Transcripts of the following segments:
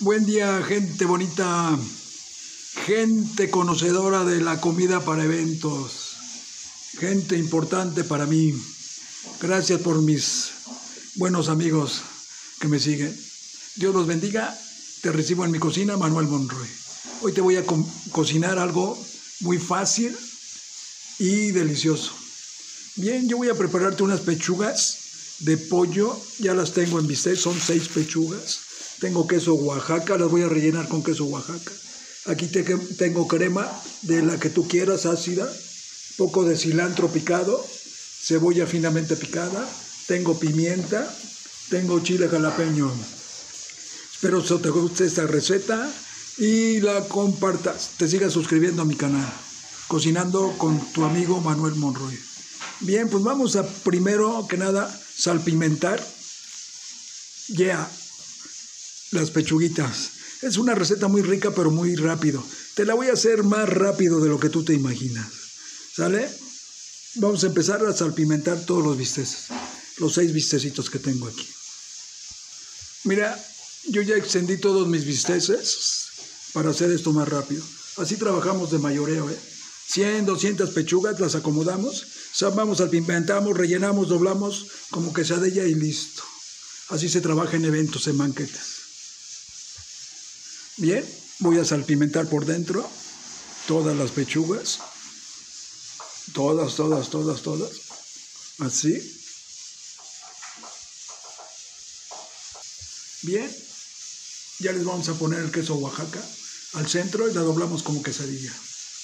Buen día, gente bonita, gente conocedora de la comida para eventos, gente importante para mí. Gracias por mis buenos amigos que me siguen. Dios los bendiga. Te recibo en mi cocina, Manuel Monroy. Hoy te voy a cocinar algo muy fácil y delicioso. Bien, yo voy a prepararte unas pechugas de pollo. Ya las tengo en bistec, son 6 pechugas. Tengo queso Oaxaca, las voy a rellenar con queso Oaxaca. Aquí tengo crema de la que tú quieras, ácida, poco de cilantro picado, cebolla finamente picada, tengo pimienta, tengo chile jalapeño. Espero que te guste esta receta y la compartas. Te sigas suscribiendo a mi canal, Cocinando con tu amigo Manuel Monroy. Bien, pues vamos a primero que nada salpimentar las pechuguitas. Es una receta muy rica, pero muy rápido. Te la voy a hacer más rápido de lo que tú te imaginas. ¿Sale? Vamos a empezar a salpimentar todos los bisteces. Los 6 bistecitos que tengo aquí. Mira, yo ya extendí todos mis bisteces para hacer esto más rápido. Así trabajamos de mayoreo, 100, 200 pechugas, las acomodamos, vamos, salpimentamos, rellenamos, doblamos como quesadilla y listo. Así se trabaja en eventos, en banquetes. Bien, voy a salpimentar por dentro todas las pechugas. Todas. Así. Bien, ya les vamos a poner el queso Oaxaca al centro y la doblamos como quesadilla.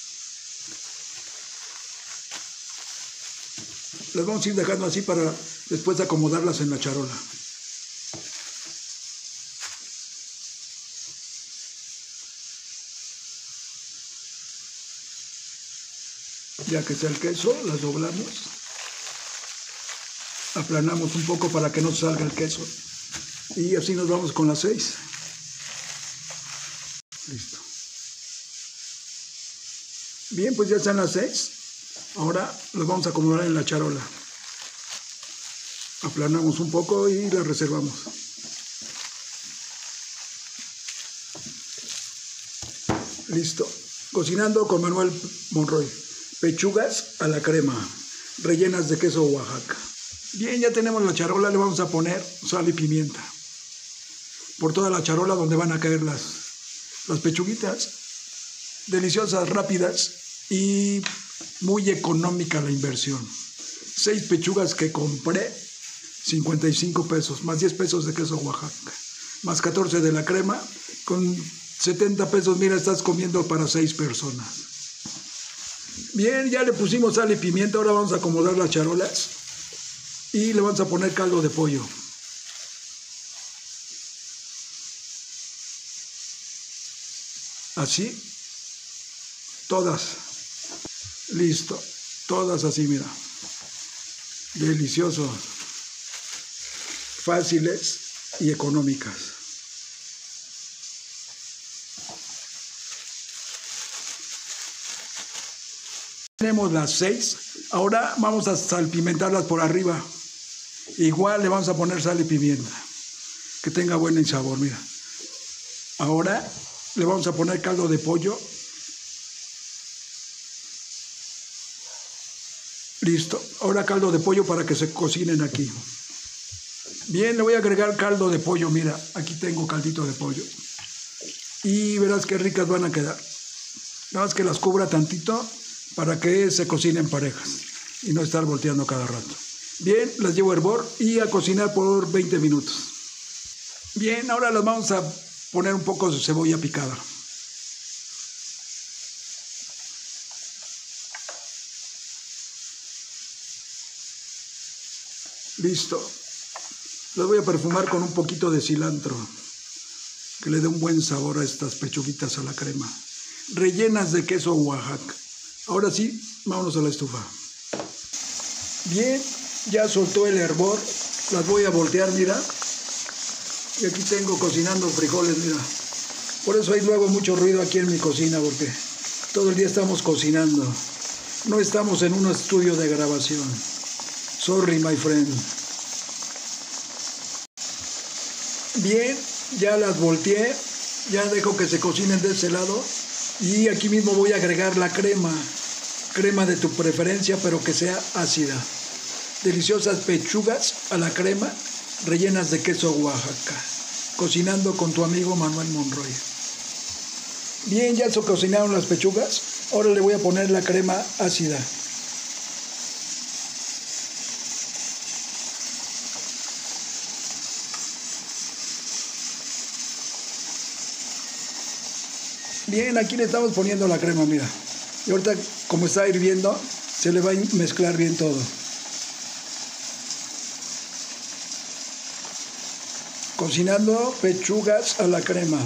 Las vamos a ir dejando así para después acomodarlas en la charola. Ya que está el queso, las doblamos. Aplanamos un poco para que no salga el queso. Y así nos vamos con las 6. Listo. Bien, pues ya están las 6. Ahora las vamos a acomodar en la charola. Aplanamos un poco y las reservamos. Listo. Cocinando con Manuel Monroy. Pechugas a la crema, rellenas de queso Oaxaca. Bien, ya tenemos la charola, le vamos a poner sal y pimienta. Por toda la charola donde van a caer las pechuguitas. Deliciosas, rápidas y muy económica la inversión. 6 pechugas que compré, 55 pesos, más 10 pesos de queso Oaxaca, más 14 de la crema, con 70 pesos, mira, estás comiendo para 6 personas. Bien, ya le pusimos sal y pimienta, ahora vamos a acomodar las charolas y le vamos a poner caldo de pollo. Así, todas, listo, todas así, mira, delicioso, fáciles y económicas. Tenemos las 6, ahora vamos a salpimentarlas por arriba. Igual le vamos a poner sal y pimienta, que tenga buen sabor, mira. Ahora le vamos a poner caldo de pollo. Listo, ahora caldo de pollo para que se cocinen aquí. Bien, le voy a agregar caldo de pollo, mira, aquí tengo caldito de pollo. Y verás qué ricas van a quedar. Nada más que las cubra tantito para que se cocinen parejas y no estar volteando cada rato. Bien, las llevo a hervor y a cocinar por 20 minutos. Bien, ahora las vamos a poner un poco de cebolla picada. Listo. Las voy a perfumar con un poquito de cilantro, que le dé un buen sabor a estas pechuguitas a la crema. Rellenas de queso Oaxaca. Ahora sí, vámonos a la estufa. Bien, ya soltó el hervor. Las voy a voltear, mira. Y aquí tengo cocinando frijoles, mira. Por eso hay luego mucho ruido aquí en mi cocina, porque todo el día estamos cocinando. No estamos en un estudio de grabación. Sorry, my friend. Bien, ya las volteé Ya dejo que se cocinen de ese lado. Y aquí mismo voy a agregar la crema. Crema de tu preferencia, pero que sea ácida. Deliciosas pechugas a la crema, rellenas de queso Oaxaca. Cocinando con tu amigo Manuel Monroy. Bien, ya se cocinaron las pechugas. Ahora le voy a poner la crema ácida. Bien, aquí le estamos poniendo la crema, mira. Y ahorita, como está hirviendo, se le va a mezclar bien todo. Cocinando pechugas a la crema.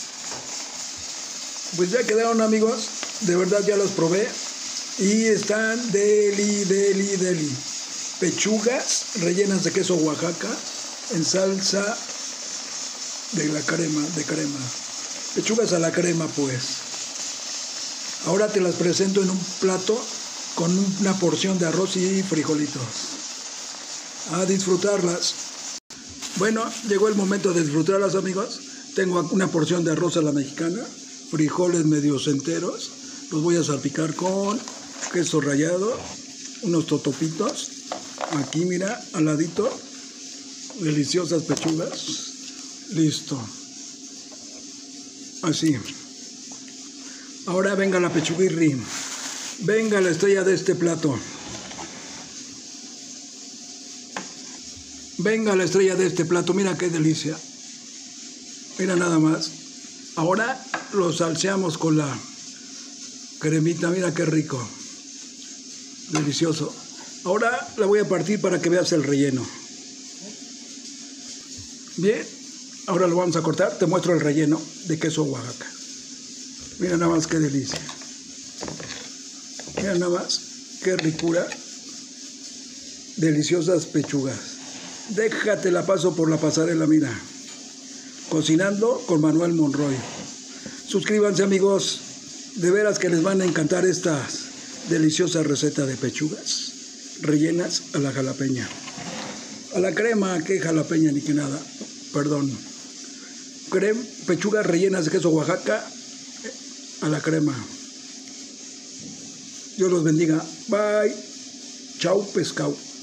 Pues ya quedaron, amigos. De verdad ya los probé. Y están deli. Pechugas rellenas de queso Oaxaca en salsa de crema. Pechugas a la crema, pues. Ahora te las presento en un plato con una porción de arroz y frijolitos. A disfrutarlas. Bueno, llegó el momento de disfrutarlas, amigos. Tengo una porción de arroz a la mexicana, frijoles medios enteros. Los voy a salpicar con queso rallado, unos totopitos. Aquí, mira, al ladito. Deliciosas pechugas. Listo. Así. Ahora venga la pechuguirri. Venga la estrella de este plato. Venga la estrella de este plato. Mira qué delicia. Mira nada más. Ahora lo salseamos con la cremita. Mira qué rico. Delicioso. Ahora la voy a partir para que veas el relleno. Bien. Ahora lo vamos a cortar. Te muestro el relleno de queso Oaxaca. Mira nada más qué delicia. Mira nada más qué ricura. Deliciosas pechugas. Déjate la paso por la pasarela, mira. Cocinando con Manuel Monroy. Suscríbanse, amigos. De veras que les van a encantar estas deliciosas recetas de pechugas rellenas a la jalapeña. A la crema, que jalapeña ni que nada. Perdón. Pechugas rellenas de queso Oaxaca a la crema. Dios los bendiga. Bye. Chau, pescado.